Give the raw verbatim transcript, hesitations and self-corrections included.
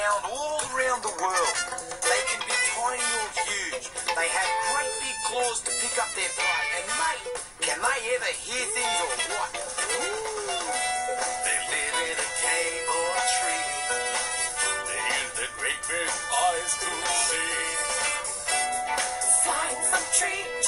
found all around the world. They can be tiny or huge. They have great big claws to pick up their prey. And mate, can they ever hear things or what? They live in a cave or a tree. They use their great big eyes to see. Flying from tree